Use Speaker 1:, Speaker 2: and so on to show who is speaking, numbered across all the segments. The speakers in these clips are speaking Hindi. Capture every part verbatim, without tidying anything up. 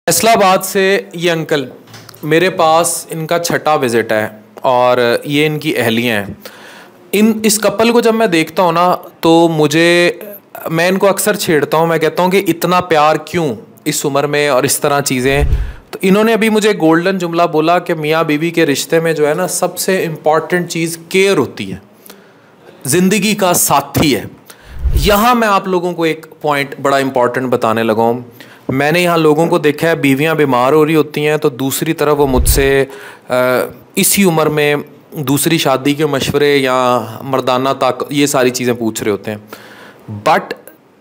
Speaker 1: फैसलाबाद से ये अंकल मेरे पास, इनका छठा विज़िट है और ये इनकी अहलियाँ हैं। इन इस कपल को जब मैं देखता हूँ ना तो मुझे, मैं इनको अक्सर छेड़ता हूँ, मैं कहता हूँ कि इतना प्यार क्यों इस उम्र में और इस तरह चीज़ें। तो इन्होंने अभी मुझे गोल्डन जुमला बोला कि मियाँ बीवी के रिश्ते में जो है ना, सबसे इम्पॉर्टेंट चीज़ केयर होती है, ज़िंदगी का साथी है। यहाँ मैं आप लोगों को एक पॉइंट बड़ा इम्पॉर्टेंट बताने लगा हूँ। मैंने यहाँ लोगों को देखा है, बीवियाँ बीमार हो रही होती हैं तो दूसरी तरफ वो मुझसे इसी उम्र में दूसरी शादी के मशवरे या मर्दाना ताकत, ये सारी चीज़ें पूछ रहे होते हैं। बट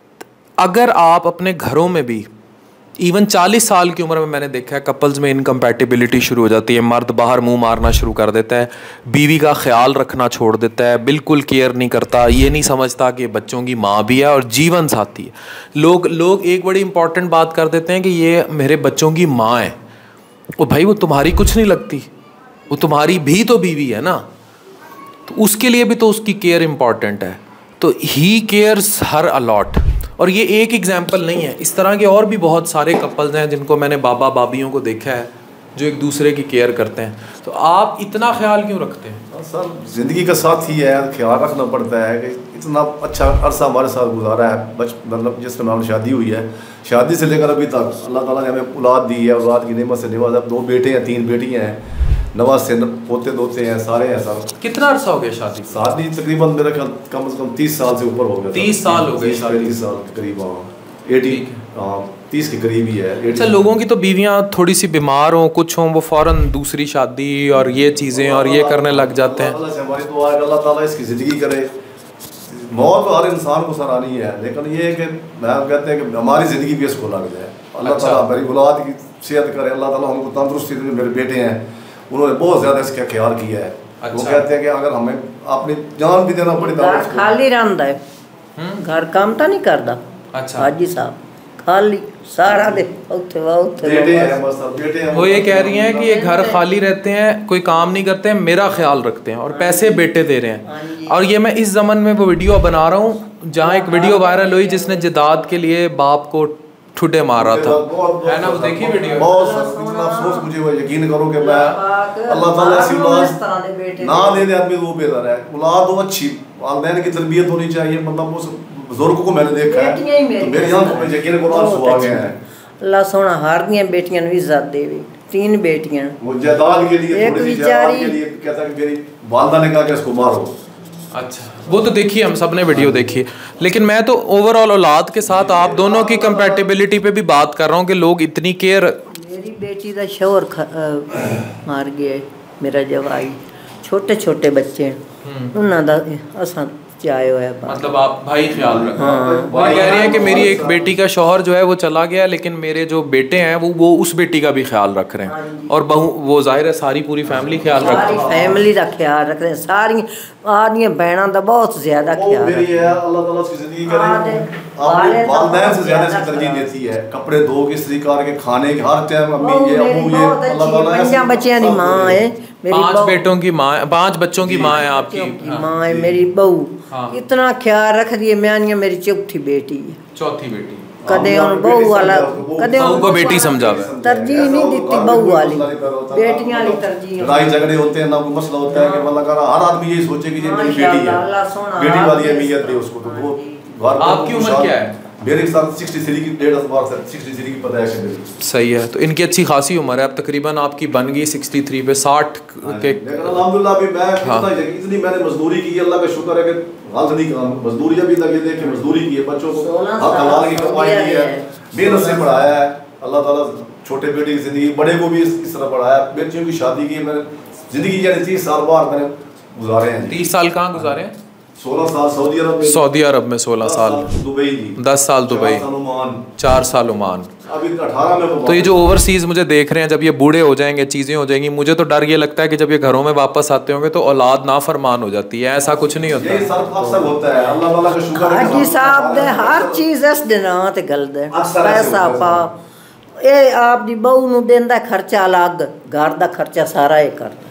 Speaker 1: अगर आप अपने घरों में भी, इवन चालीस साल की उम्र में मैंने देखा है कपल्स में इनकम्पैटिबिलिटी शुरू हो जाती है। मर्द बाहर मुंह मारना शुरू कर देता है, बीवी का ख्याल रखना छोड़ देता है, बिल्कुल केयर नहीं करता, ये नहीं समझता कि बच्चों की माँ भी है और जीवन साथी है। लोग लोग एक बड़ी इंपॉर्टेंट बात कर देते हैं कि ये मेरे बच्चों की माँ है। वो भाई, वो तुम्हारी कुछ नहीं लगती, वो तुम्हारी भी तो बीवी है ना, तो उसके लिए भी तो उसकी केयर इंपॉर्टेंट है। तो ही केयर्स हर अलॉट। और ये एक एग्जाम्पल नहीं है, इस तरह के और भी बहुत सारे कपल्स हैं जिनको मैंने बाबा बाबियों को देखा है जो एक दूसरे की केयर करते हैं। तो आप इतना ख्याल क्यों रखते हैं?
Speaker 2: सर, ज़िंदगी का साथ ही है, ख्याल रखना पड़ता है कि इतना अच्छा अरसा हमारे साथ गुजारा है। बच मतलब जिस समय हमारी शादी हुई है, शादी से लेकर अभी तक अल्लाह ताला ने हमें औलाद दी है, औलाद की नेमत से नवाजा। दो बेटे हैं, तीन बेटियाँ हैं, नवाज से पोते दोते हैं, सारे हैं सर।
Speaker 1: कितना अरसा हो गया शादी?
Speaker 2: शादी तकरीबन मेरा ख्याल कम से कम तीस साल से ऊपर हो गया।
Speaker 1: तीस साल हो गए?
Speaker 2: तीस साल के करीब, हाँ एटी, हाँ तीस के करीब ही है।
Speaker 1: अच्छा, लोगों की तो बीवियाँ थोड़ी सी बीमार हों, कुछ हों, वो फ़ौरन दूसरी शादी और ये चीज़ें और ये करने लग जाते हैं।
Speaker 2: अल्लाह से हमारी दुआ है कि अल्लाह ताला इसकी ज़िंदगी करे। मौत तो हर इंसान को सर आनी है, लेकिन ये है कि मैं कहते हैं कि हमारी ज़िंदगी भी इसको लग जाए। अल्लाह ताला हमारी औलाद की सेहत करे, अल्लाह ताला हमको तंदुरुस्ती दे। मेरे बेटे हैं, उन्होंने बहुत ज़्यादा इसका ख्याल किया है। अच्छा। वो कहते हैं कि अगर हमें अपनी जान भी देना पड़े तो
Speaker 3: खाली रहता है, घर काम तो नहीं करता।
Speaker 1: अच्छा,
Speaker 3: हाजी साहब खाली सारा दिन उठे उठे
Speaker 2: बेटे हैं, बस बेटे हैं।
Speaker 1: वो ये कह रही हैं कि ये घर खाली रहते हैं, कोई काम नहीं करते हैं, मेरा ख्याल रखते हैं और पैसे बेटे दे रहे हैं। और ये मैं इस ज़मन में वो वीडियो बना रहा हूँ जहाँ एक वीडियो वायरल हुई जिसने जिदाद के लिए बाप को ठुड्डे मार रहा था, है ना? वो देखी वीडियो?
Speaker 2: बहुत इतना अफसोस मुझे, वो यकीन करो कि मैं अल्लाह ताला ऐसी औलाद ना दे दे आदमी वो बेहतर है। औलाद हो अच्छी, वालिदैन की तरबियत होनी चाहिए। मतलब उस बुजुर्ग को मैंने देखा है तो मेरी आंखों में यकीन करो आंसू आ गए हैं।
Speaker 3: अल्लाह सोना हर दियां बेटियां भी इज्जत देवे। तीन बेटियां,
Speaker 2: वो जायदाद के लिए,
Speaker 3: एक बेचारी
Speaker 2: के लिए कहता कि मेरी वालिदा ने कहा कि इसको मारो।
Speaker 1: अच्छा, वो तो देखिए, हम सब ने वीडियो देखी। लेकिन मैं तो ओवरऑल औलाद के साथ आप दोनों की कंपैटिबिलिटी पे भी बात कर रहा हूँ कि लोग इतनी केयर।
Speaker 3: मेरी बेटी का शोर मार गया, मेरा जवाई, छोटे छोटे बच्चे उन्होंने दा असा चाहे होया।
Speaker 1: मतलब आप भाई ख्याल रखो। हाँ। वो कह रही है कि मेरी एक बेटी का शौहर जो है वो चला गया, लेकिन मेरे जो बेटे हैं वो वो उस बेटी का भी ख्याल रख रहे हैं। और बहू, वो जाहिर है सारी पूरी फैमिली ख्याल रख रही है।
Speaker 3: फैमिली का ख्याल रख रहे हैं, सारी आदियां बहनों का बहुत ज्यादा ख्याल
Speaker 2: मेरी है। अल्लाह ताला उसकी जिंदगी करे, आपने वालिदैन से ज्यादा इसकी तरजीह देती है। कपड़े धो के, इस्त्री करके, खाने के हर टाइम अम्मी ये अबू ये। अल्लाह ताला
Speaker 3: पांच बच्चों की माँ है,
Speaker 1: पांच बेटों की माँ, पांच बच्चों की माँ है आपकी
Speaker 3: माँ है। मेरी बहू इतना ख्याल रख रही है। मैं मेरी चौथी बेटी है,
Speaker 1: चौथी बेटी।
Speaker 3: कदे बहू वाला, कदे
Speaker 1: बहू को बेटी समझा,
Speaker 3: तरजीह नहीं दी बहू वाली, बेटियां वाली तरजीह।
Speaker 2: लड़ाई झगड़े होते हैं ना, कोई मसला होता है कि मतलब हर आदमी यही सोचे कि ये मेरी बेटी है, बेटी वाली अहमियत दे उसको। तो वो
Speaker 1: आपकी उम्र क्या है?
Speaker 2: मेरे साथ सिक्सटी थ्री की डेढ़ बार सिक्सटी थ्री की पता है मेरी।
Speaker 1: सही है, तो इनकी अच्छी खासी उम्र है। अब तकरीबन आपकी बन गई सिक्सटी थ्री पे, साठ के।
Speaker 2: अल्हम्दुलिल्लाह भी मैं इतनी मैंने मजदूरी की, अल्लाह का शुक्र है कि हाल नहीं काम मजदूरी अभी तक ये देख के मजदूरी की है, बच्चों को हक हलाल की कमाई की है, मेहनत से पढ़ाया है। अल्लाह ताला छोटे बेटे की जिंदगी, बड़े को भी इस तरह पढ़ाया। बच्चियों की शादी की मैंने जिंदगी यानी तीस साल बाहर मैंने गुजारे हैं।
Speaker 1: तीस साल कहाँ गुजारे हैं?
Speaker 2: सोलह साल सऊदी अरब में,
Speaker 1: सऊदी अरब में सोलह साल,
Speaker 2: दुबई,
Speaker 1: दस साल दुबई, चार साल ओमान,
Speaker 2: अभी अठारह में।
Speaker 1: तो ये जो ओवरसीज मुझे देख रहे हैं, जब ये बूढ़े हो जाएंगे, चीज़ें हो जाएंगी, मुझे तो डर ये लगता है कि जब ये घरों में वापस आते होंगे तो औलाद नाफरमान हो जाती है। ऐसा कुछ नहीं होता,
Speaker 2: ये सब होता है। अल्लाह ताला का शुक्र है।
Speaker 3: हाजी साहब दे हर चीज इस दिन ते गल दे पैसा पा ए आप दी बहू नु देंदा खर्चा अलग, घर दा खर्चा सारा ये करदा।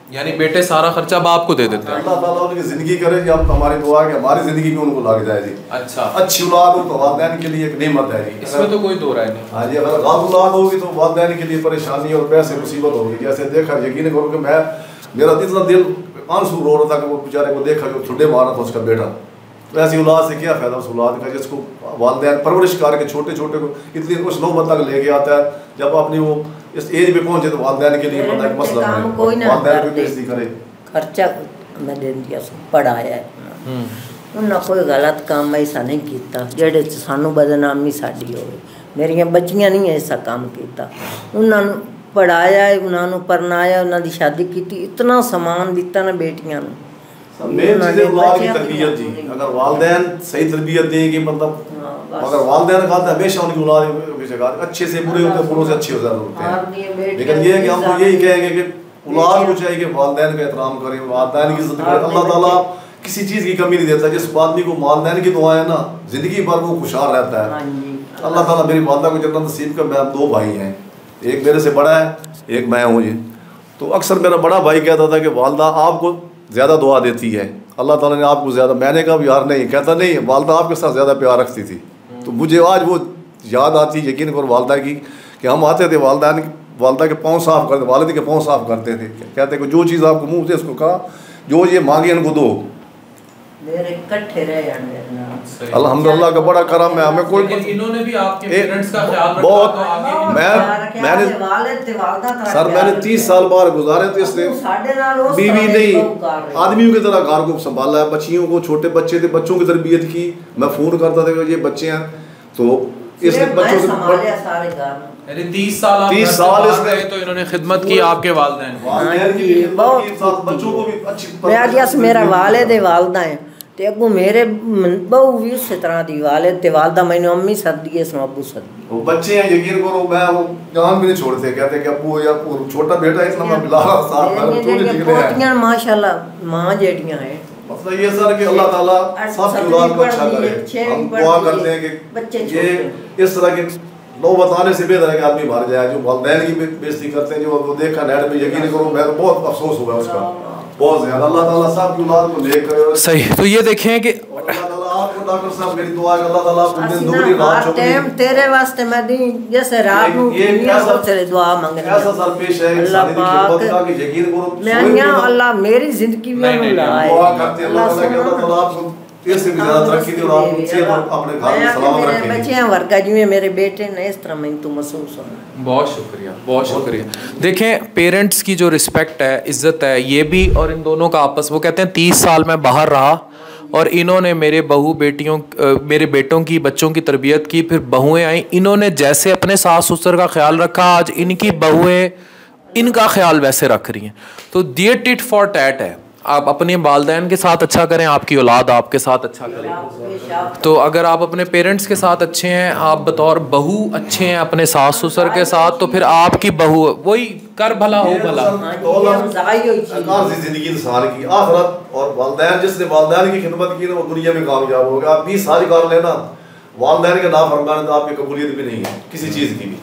Speaker 1: यानी बेटे सारा खर्चा बाप को दे देते हैं।
Speaker 2: अल्लाह ताला उनकी ज़िंदगी करे जी, अब हमारी दुआ है कि हमारी ज़िंदगी में उनको लग जाए जी।
Speaker 1: अच्छा,
Speaker 2: अच्छी औलाद हो तो वालिदैन के लिए एक नेमत है जी,
Speaker 1: इसमें तो कोई दो राय नहीं।
Speaker 2: हाँ जी, अगर गलत औलाद होगी तो वालिदैन के लिए परेशानी और पैसे मुसीबत होगी। जैसे देखा, यकीन करो कि मैं मेरा इतना दिल आंसू रो रहा था कि वो बेचारे को देखा जो ठुड्डे मारा था उसका बेटा। तो ऐसी औलाद से क्या फ़ायदा उस औलाद का जिसको वालिदैन परवरिश करके छोटे छोटे को इतनी उस नौबत तक लेके आता है, जब अपनी वो इस एज में पहुंचे तो वालिदैन के लिए पता एक मसला है, वालिदैन की बेइज्जती करे।
Speaker 3: खर्चा मैं दे दिया, पढ़ाया है उन्हें, कोई गलत काम ऐसा नहीं किया जेड़े सानू बदनामी साड़ी होवे। मेरिया बच्चियां नहीं ऐसा काम किया, उन्होंने पढ़ाया है, उन्होंने परनाया, उन्होंने शादी की, इतना समान दिता ना बेटियां ने।
Speaker 2: मेन चीज़ है औलाद की तरबियत जी। अगर वालिदैन सही तरबियत देंगे, मतलब अगर वालिदैन का हमेशा उनकी औलाद हमेशा अच्छे से बुरे होते हैं, बुरों से अच्छे हो जाते हैं। लेकिन ये है कि हम तो यही कहेंगे कि औलाद को चाहिए कि वालिदैन का एहतराम करें, वालिदैन की इज्जत करें। अल्लाह ताला किसी चीज़ की कमी नहीं देता। जिस आदमी को वालिदैन की दुआ है ना, ज़िंदगी भर वो खुशहाल रहता है। अल्लाह ताला मेरी वालिदा को जन्नत नसीब कर। मैं दो भाई हैं, एक मेरे से बड़ा है, एक मैं हूँ जी। तो अक्सर मेरा बड़ा भाई कहता था कि वालिदा आपको ज़्यादा दुआ देती है, अल्लाह ताला ने आपको ज़्यादा। मैंने कहा यार नहीं, कहता नहीं, वालिदा आपके साथ ज़्यादा प्यार रखती थी। तो मुझे आज वो याद आती है, यकीन करो वालिदा की, कि हम आते थे वालिदैन वालिदा के पाँव साफ़ करते, वालिद के पाँव साफ़ करते थे। कहते कि जो चीज़ आपको मुँह से उसको कहा, जो ये मांगे इनको दो।
Speaker 3: मेरे इकट्ठे रहे
Speaker 2: अल्हम्दुलिल्लाह का बड़ा करम है हमें। कोई
Speaker 1: इन्होंने भी आपके पेरेंट्स का ख्याल रखा,
Speaker 2: बहुत
Speaker 1: तो आगे
Speaker 2: मैं मैंने सर मैंने तीस साल बाहर गुजारे थे, इसलिए बीवी नहीं आदमियों की तरह घर को संभाला है। बच्चियों को, छोटे बच्चे थे, बच्चों की तरबियत की। मैं फ़ोन करता था कि ये बच्चे हैं, तो इसलिए बच्चों से
Speaker 1: तीस साल
Speaker 2: तीस साल इसने
Speaker 1: तो इन्होंने खिदमत की आपके वालिदैन।
Speaker 2: बच्चों को भी अच्छी
Speaker 3: मेरा वालिद वालिदा है ते अगू मेरे बहु भी उस तरह दी वालिद ते वालिदा मैंने अम्मी सदी है, सो अब्बू सदी।
Speaker 2: वो बच्चे हैं, यकीन करो मैं वो जान भी नहीं छोड़ते। कहते कि अब्बू या छोटा बेटा इतना मैं बिला रहा साथ में छोटे निकले हैं
Speaker 3: माशाल्लाह मां जेड़ियां हैं।
Speaker 2: मतलब ये सर कि अल्लाह ताला सब की औलाद को अच्छा करे। हम दुआ करते हैं कि ये इस तरह के लोग बताने से बेहतर है कि आदमी मर जाए। जो वालिदैन की बेइज्जती करते हैं, जो वो देखा नेट में, यकीन करो मैं तो बहुत अफसोस हुआ उसका, बहुत ज़्यादा। अल्लाह ताला सब की औलाद को नेक करे।
Speaker 1: सही। तो ये देखें कि
Speaker 2: अल्लाह ताला आपको, डॉक्टर साहब मेरी दुआ है अल्लाह ताला आपको दिन दुगनी रात चौगुनी
Speaker 3: टाइम तेरे वास्ते मैं दी, जैसे रात को
Speaker 2: ये कैसा
Speaker 3: तेरे दुआ मांगने
Speaker 2: ऐसा सर पेश है
Speaker 3: अल्लाह पाक
Speaker 2: का कि यकीन करो
Speaker 3: मैं यहाँ अल्लाह मेरी जिंदगी में लाए।
Speaker 2: दुआ करते हैं अल्लाह ताला कि अल्लाह ताला आपको इससे भी ज़्यादा तरक्की दे और आप सेहत अपने घर में सलामत रखें।
Speaker 3: बच्चे हैं वर्गा जी में मेरे बेटे ने इस तरह मैं तो महसूस होना।
Speaker 1: बहुत शुक्रिया, बहुत शुक्रिया। देखें, पेरेंट्स की जो रिस्पेक्ट है, इज़्ज़त है, ये भी और इन दोनों का आपस, वो कहते हैं तीस साल में बाहर रहा और इन्होंने मेरे बहू बेटियों मेरे बेटों की, बच्चों की तरबियत की। फिर बहुएं आई, इन्होंने जैसे अपने सास ससुर का ख्याल रखा, आज इनकी बहुएं इनका ख्याल वैसे रख रही हैं। तो ये टिट फॉर टैट है। आप अपने वालिदैन के साथ अच्छा करें, आपकी औलाद आपके साथ अच्छा करे। तो अगर आप अपने पेरेंट्स के साथ अच्छे हैं, आप बतौर बहू अच्छे हैं अपने सास ससुर के साथ, तो फिर आपकी बहू वही कर भला हो भला।
Speaker 2: जिंदगी इंसान की आखिरत और वालिदैन, जिसने वालिदैन की खिदमत की ना वो दुनिया में कामयाब होगा। आप बीस साल कर लेना, वालिदैन के नाफरमान तो आपकी कबूलियत भी नहीं है किसी चीज़ की भी।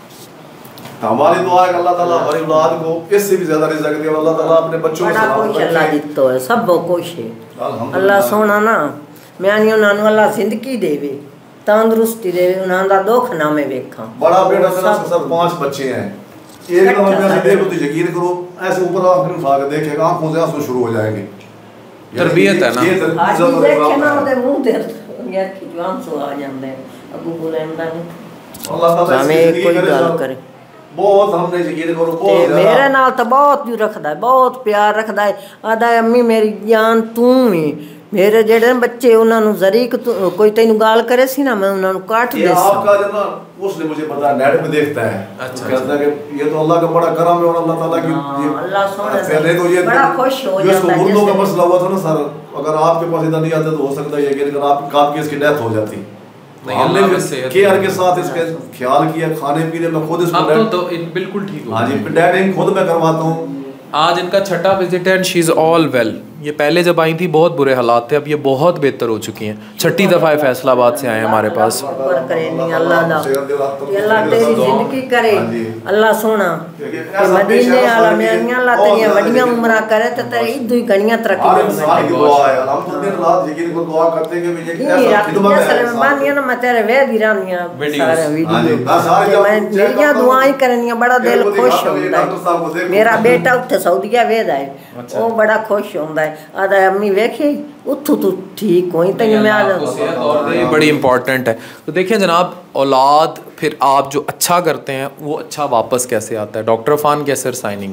Speaker 2: हमारी दुआ है कि अल्लाह ताला हमारी औलाद को इससे भी ज्यादा रिज़्क़ दे और अल्लाह ताला अपने बच्चों को सलामत रखे।
Speaker 3: अल्लाह दित्तो है सब कुछ है, अल्लाह सोना ना मैं नहीं उन्होंने अल्लाह जिंदगी देवे, तंदुरुस्ती देवे, उन्होंने दुख ना मैं देखा।
Speaker 2: बड़ा बेटा मेरा सब पांच बच्चे हैं, एक नंबर पे ऐसे देखो तो यकीन करो ऐसे ऊपर आंखें उठा के देखेगा आंखों से आंसू शुरू हो जाएंगे।
Speaker 1: तरबियत है ना,
Speaker 2: ये
Speaker 3: आज देखे ना उधर मुंह दे यार कि जवान सो आ जाते हैं। अबू बुलंदा
Speaker 2: अल्लाह ताला
Speaker 3: हमें कोई गल करे
Speaker 2: बहुत हमने यकीन करो बहुत
Speaker 3: मेरे नाल तो बहुत भी रखदा है, बहुत प्यार रखदा है। आदा अम्मी मेरी जान तू ही मेरे जेड़े बच्चे उन्होंने जरीक कोई तेन गाल करे सी ना मैं उन्होंने काट दे।
Speaker 2: आपका जो ना उसने मुझे पता नेट पे देखता है, अच्छा कहता है कि ये तो अल्लाह का बड़ा करम है और अल्लाह ताला की ये
Speaker 3: अल्लाह सोने
Speaker 2: पहले तो ये
Speaker 3: बड़ा खुश हो जाता है।
Speaker 2: मुर्दों का मसला हुआ था ना सर, अगर आपके पास इधर नहीं आते तो हो सकता है कि अगर आप काट के इसकी डेथ हो जाती। हमने केयर के साथ इसके ख्याल किया, खाने पीने में खुद इसको
Speaker 1: तो, तो इन बिल्कुल ठीक हो।
Speaker 2: हाँ जी, डैडिंग खुद मैं करवाता हूँ।
Speaker 1: आज इनका छठा विजिट है and she is all well. ये पहले जब आई थी बहुत बुरे हालात थे, अब ये बहुत बेहतर हो चुकी हैं। छठी दफ़ा है फैसलाबाद से आए हमारे पास।
Speaker 3: शुक्र करे नहीं अल्लाह दा कि अल्लाह तेरी जिंदगी करे, अल्लाह सोना कि मदीने वाला मेरियां अल्लाह तेरियां वड्डियां उम्रा करे ते तेरी इदू ही गणियां तरक्की
Speaker 2: हर इंसान की दुआ है। हम तो दिन रात यकीन को दुआ करते हैं कि मुझे ऐसा खिदमत है।
Speaker 3: सलाम बानियां ना मैं तेरे वे भी रहनियां सारे वीडियो मैं मेरियां दुआएं करनियां, बड़ा दिल खुश होंदा है। मेरा बेटा उत्थे सऊदीया वेदा है, वो बड़ा खुश होंदा है, आदा अम्मी वेखी उठू तू ठीक होई तई मैं आ
Speaker 1: बड़ी इंपॉर्टेंट है। तो देखिए जनाब, औलाद फिर आप जो अच्छा करते हैं वो अच्छा वापस कैसे आता है। Doctor Afan Qaiser signing.